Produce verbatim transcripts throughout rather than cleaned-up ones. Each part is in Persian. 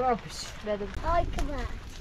robisz? Będę. Oj, chyba.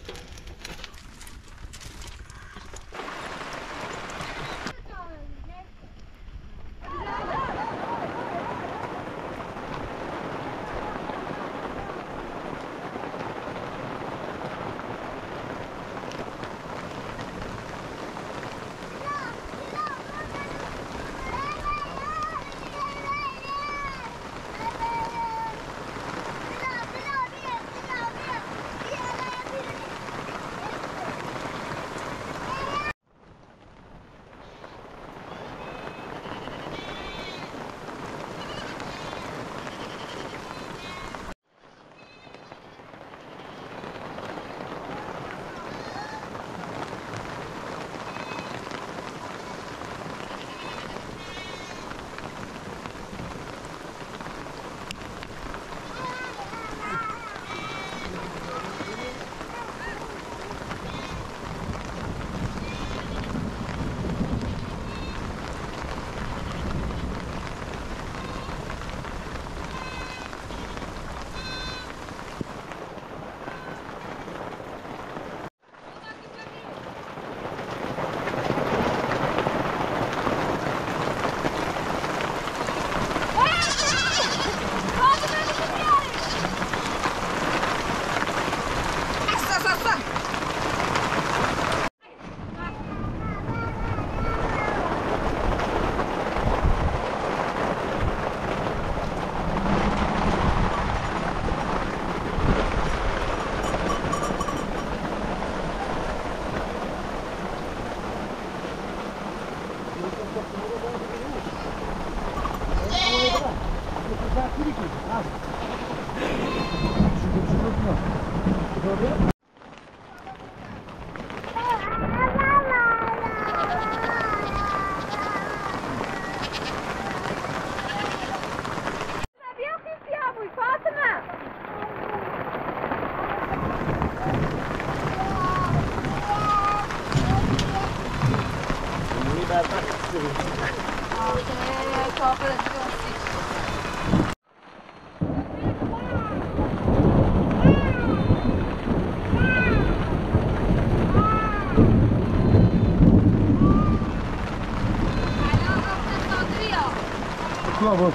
Słabo.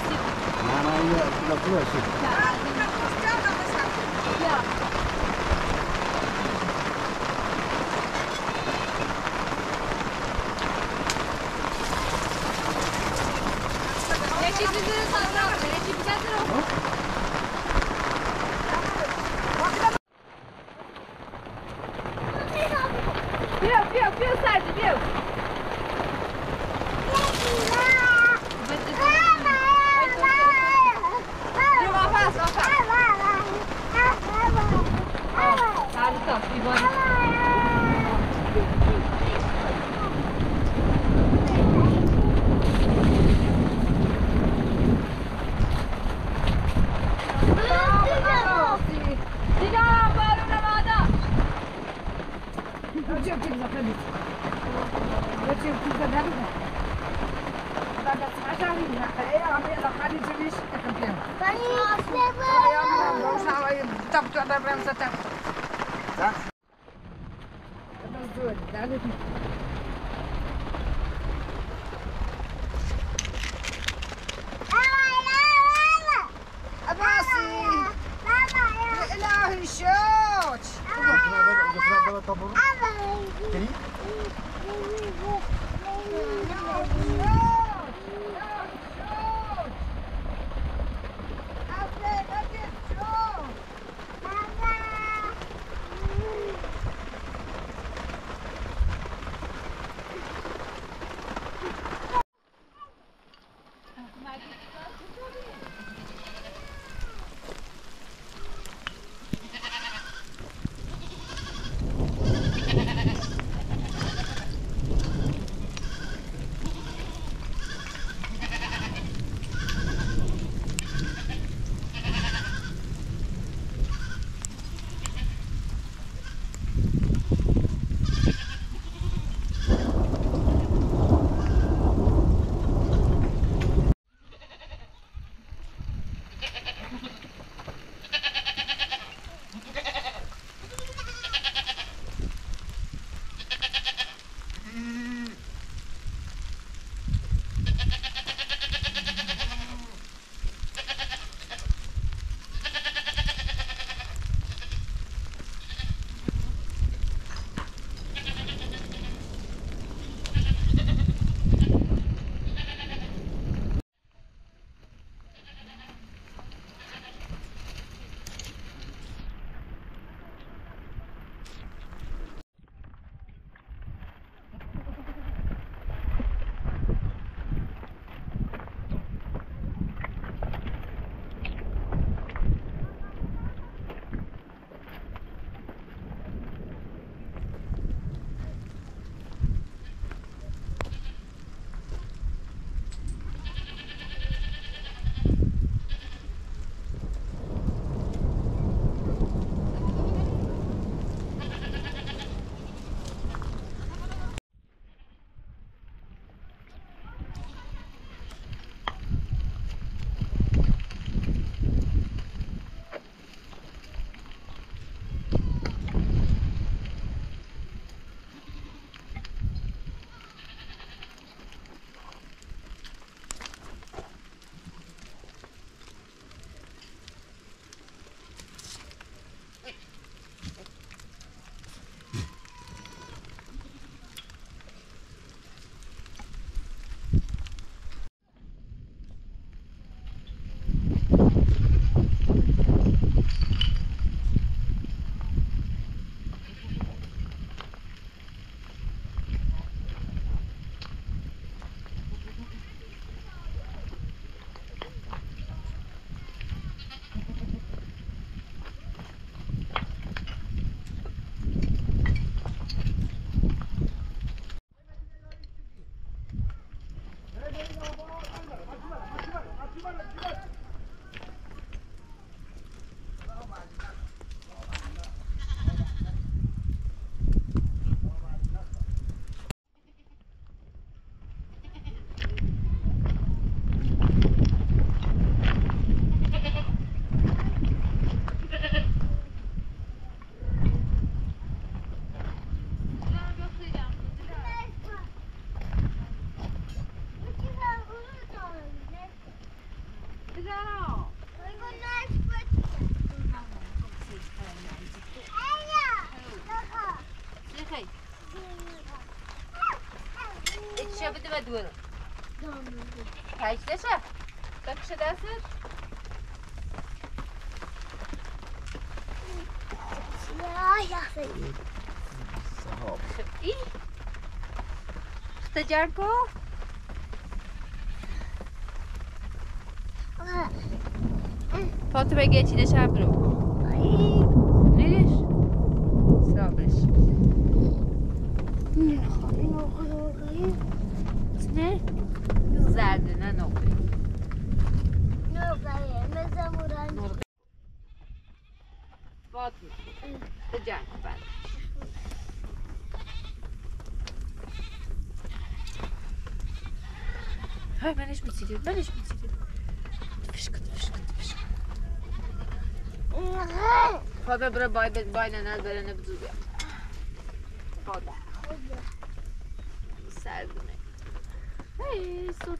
Mama ile napiła się. Ja ci widzę zabrałem, ja ci widzę zrobię. Bił, bił, bił, sajdzie, bił. Tam tu odebrałem za ten. Tak? Teraz były, dalej. Abasi! Ya ilahi şoç! Kiri? چه بده و دورو پشتشه بکشه دستت ای اختجار کو فاطمه گه چیده شب رو نیش صابرش نه زرده نه نقره نقره مثل موران فاطمه اختجار کو بعد های منش میسیدید منش میسیدید تفش کن تفش کن تفش کن فاطمه برو بای بای ننه بره نبزو بیا فاطمه سردونه هی سوت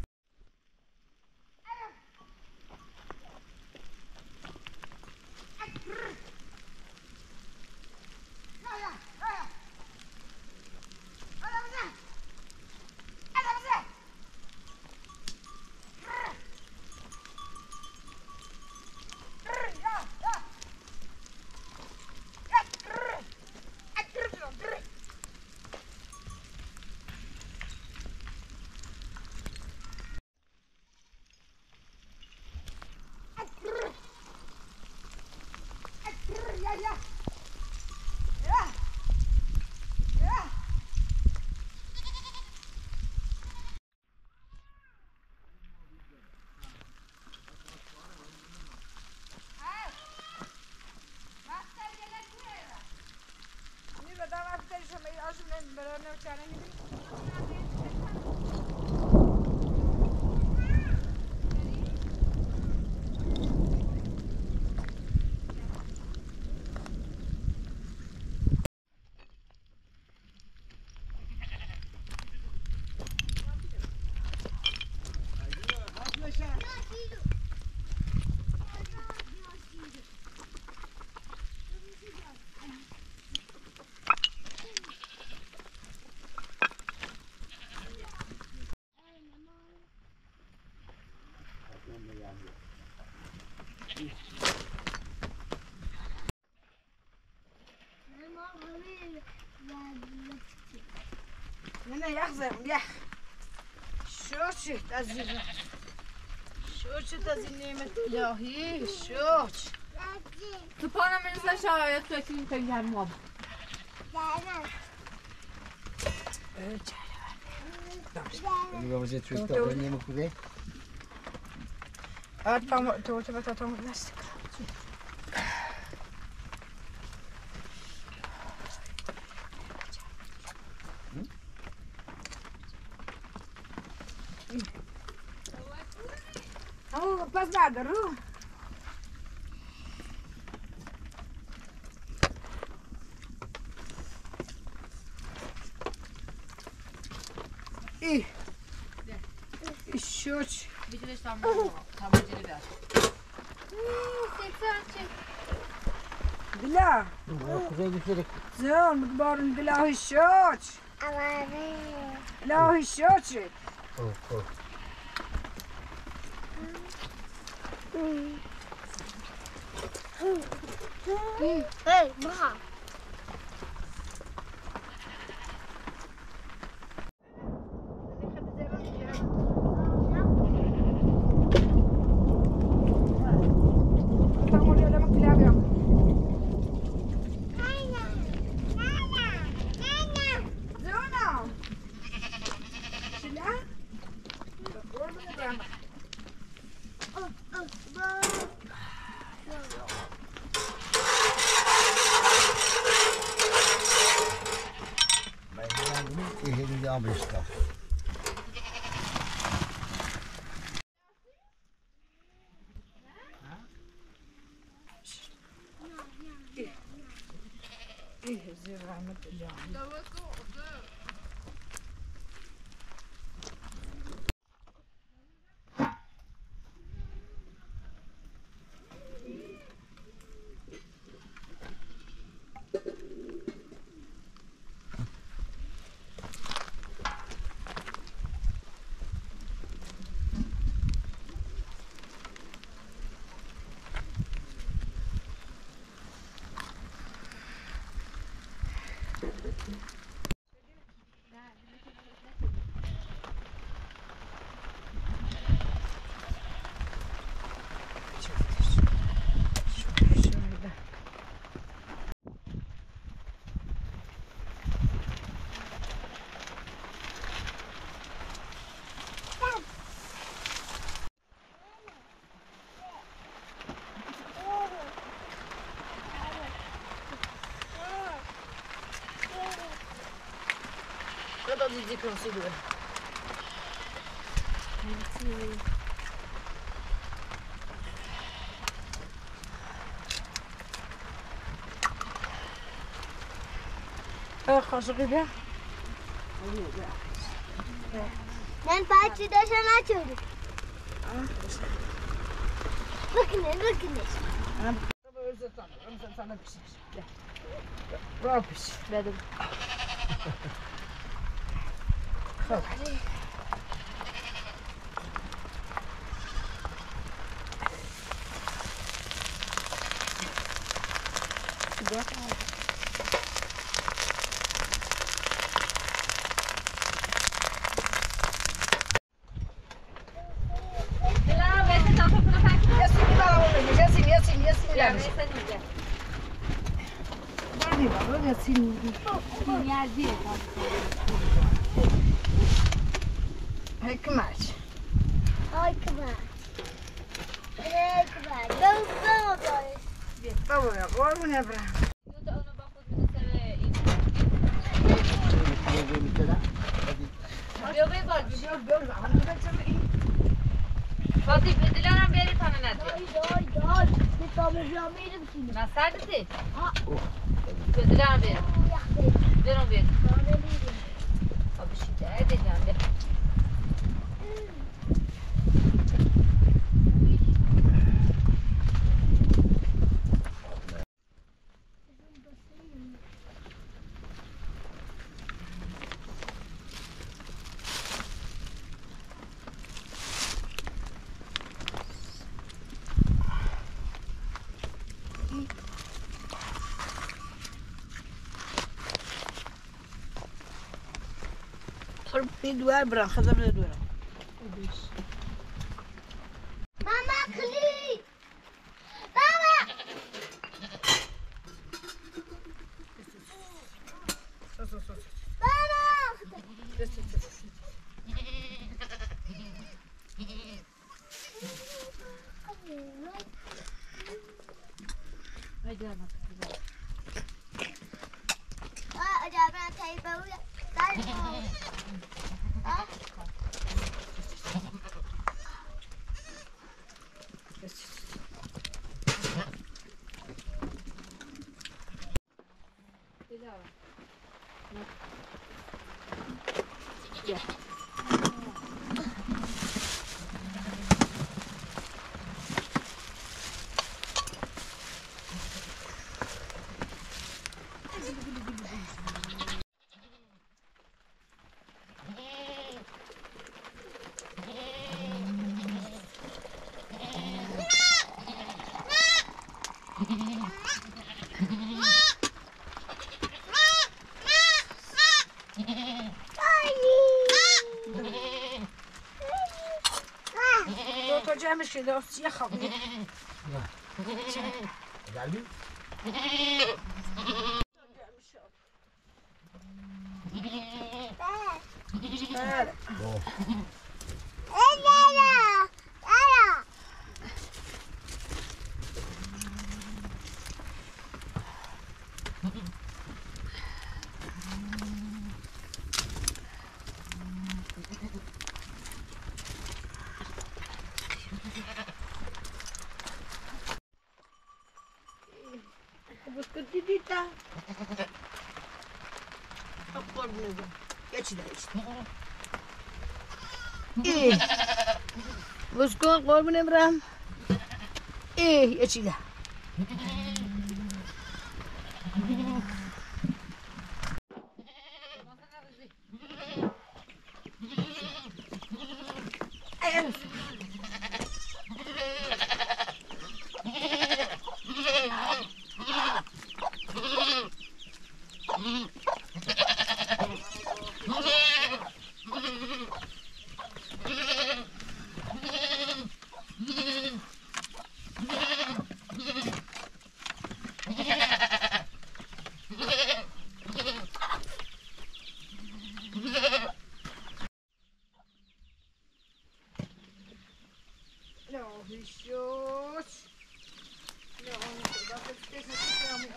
نه یخزم یخ شوچت از این شوچت از این نعمت الهی شوچ تو پانم میرسه شرایط تو اکیم کنی هر مواب Andiamo a vedere questo, prendiamo qui. Aspetta, tu ti fai tanto questo. Oh, pas nada, Ru. İyi. Şuç. میتونش تماجیلی بیاد Dila. Cos'hai di fuori? Zon, barın dilahi şuç. Dilahi şuç. Oh, oh. Hey, bra. Amrista. İyi, zirahmet ilahi. Todo dia que eu seguro. اه خاشقی ده من بچه داشتم نچوری بکنه بکنه sana pişir. Bravo pişir. Dedim. Hikmet. Ay kıvar. Ay kıvar. Ben ben olayım. Baba ya, var mı ne bırak? Fatih Dilan'ın beri tanı ne diyor? Ay ay ay. Bir tane yemeğim şimdi. Nasıl dedi? Dilan'ın beri. Dilan'ın beri. Abi şimdi ne diyeceğim ben? Bir duvar bırak, kızım bir duvar. Mama kli. Mama. Sus sus sus. Mama. Sus sus sus. Ay canım. Aa acaba ben teyze uya. Dai. Ha? Gel. Kocam şeyde o siyah kalıyor. Geldi. Evet. Ella. Ella. Bu dedi de. Akor bunu. Geç de işte. İyi. Buskun korbun İbrahim. İyi, geç de. Evet. شوش لا اون خدا بستش نمی‌کنم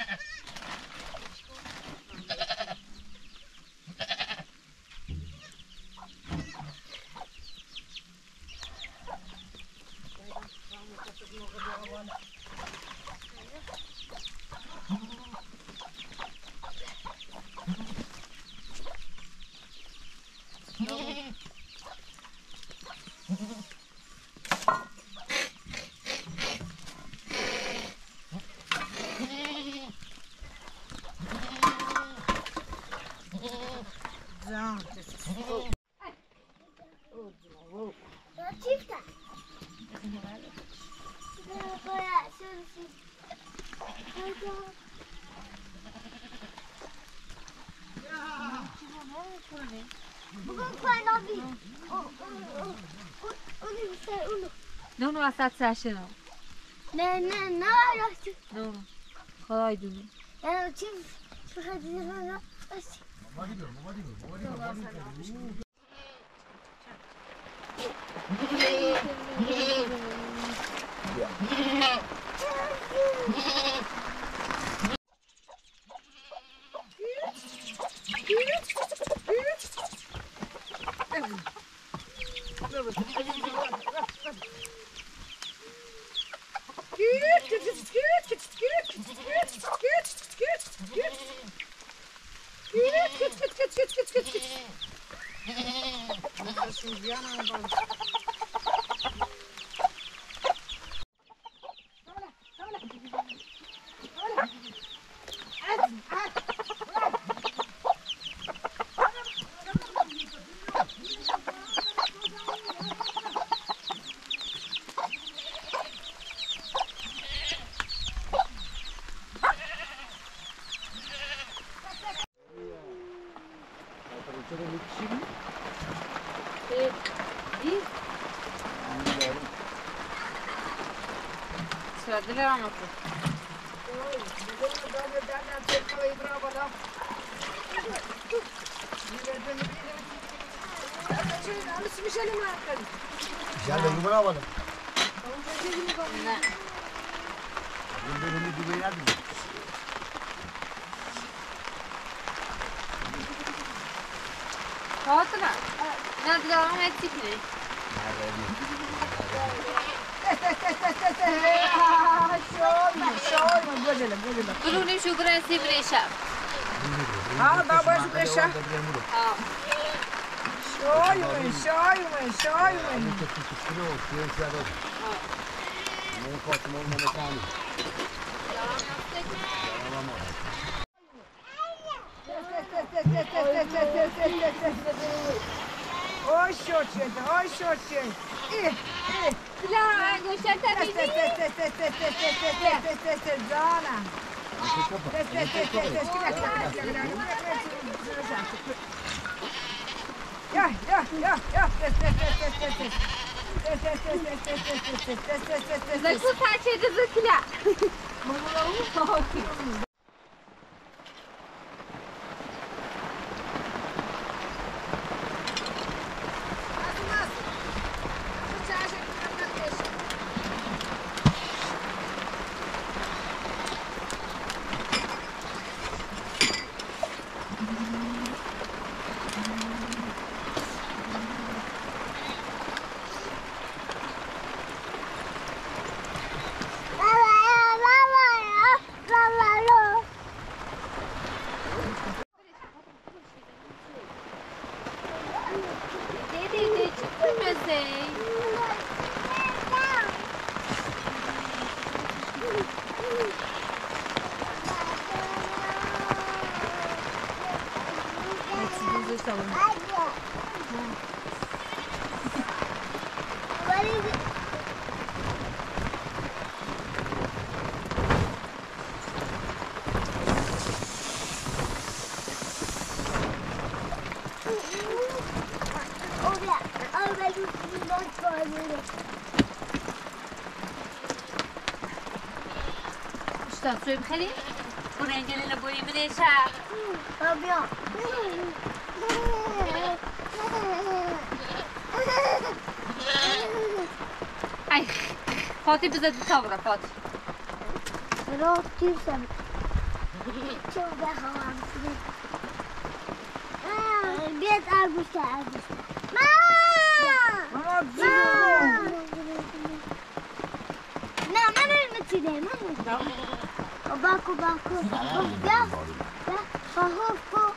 نه اونو وسط سرشه نه نه نه نه راستی نه خدای دونه نه چی چی خیلی نه راستی Söyle ver anlatı. Gel de numara alalım. Ne? Bunu bir yer mi? Hatırla. Ne devam ettik mi? Bunun şu grensi breşa. Ha, da baş breşa. Ha. Şoy mu, şoy mu, şoy mu. Ne korktum olma mekanı. Oy şoçye, oy şoçye. İyi, iyi. Silahı göster tabii. Test, test, test, test, test, test, test, test, test, test, test, test, Zana. Test, test, test, test, test, kırak, kırak, kırak, kırak. Ya, ya, ya, ya, test, test, test, test, test, test. Test, test, test, test, test, test, test, test, test, test, test, test. Zakı parçaydı zakıla. What is it? Oh yeah, oh my God, not for a minute. Usta suyu bخلي وننجل لنا بوي من يشاء. طب يا. Ay. Fatih bize bir tavra Fatih. Rahat değilsem. Çok da havalı. Biraz arbusta arbusta. Mama! Mama canım. Ne mana mıçıdayım ama. Baku baku. Ya. Ya. Fahufu.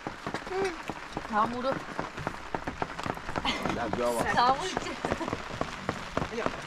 Hamuru. Ya, bravo. Hamur için. Yok.